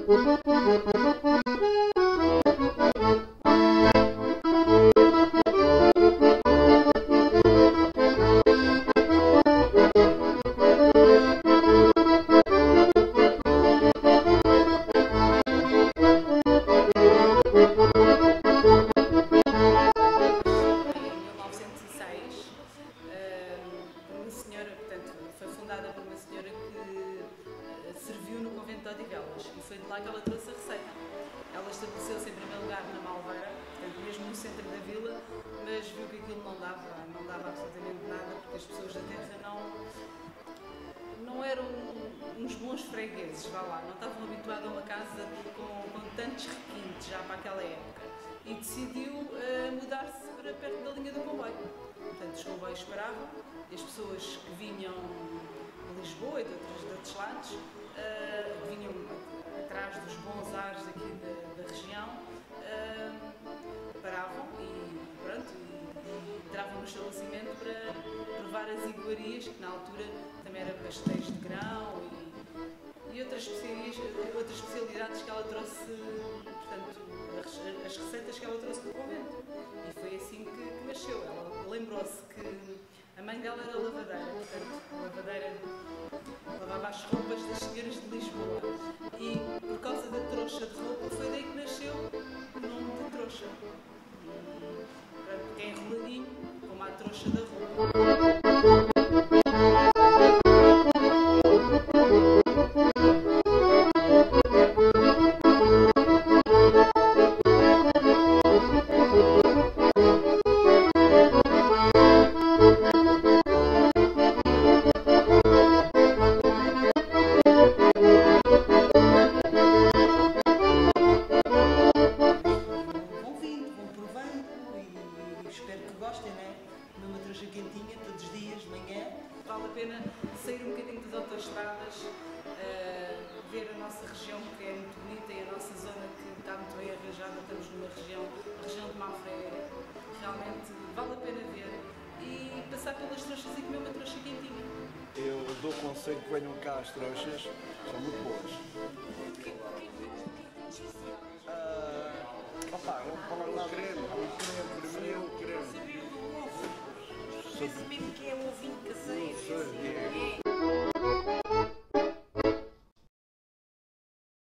Serviu no convento de Odivelas e foi de lá que ela trouxe a receita. Ela estabeleceu-se em primeiro lugar na Malveira, portanto, mesmo no centro da vila, mas viu que aquilo não dava absolutamente nada, porque as pessoas da terra não eram uns bons fregueses, vá lá, não estavam habituados a uma casa com tantos requintes já para aquela época. E decidiu mudar-se para perto da linha do comboio. Portanto, os comboios paravam e as pessoas que vinham de Lisboa e de outros lados, vinham atrás dos bons ares aqui da região, paravam e entravam no estabelecimento para provar as iguarias, que na altura também eram pastéis de grão e outras especialidades que ela trouxe, portanto, as receitas que ela trouxe do convento. E foi assim que nasceu. Ela lembrou-se que a mãe dela era lavadeira, portanto, lavadeira lavava as roupas das senhoras de Lisboa. E por causa da trouxa de roupa foi daí que nasceu o nome de trouxa. Porque é enroladinho, como a trouxa da roupa. Espero que gostem, né? Comer uma trouxa quentinha todos os dias, de manhã. Vale a pena sair um bocadinho das autoestradas, ver a nossa região, que é muito bonita, e a nossa zona que está muito bem arranjada. Estamos numa região, a região de Mafra, realmente vale a pena ver e passar pelas trouxas e comer uma trouxa quentinha. Eu dou conselho que venham cá as trouxas, são muito boas. Vamos falar lá do creme. Parece mesmo que é um ovinho caseiro.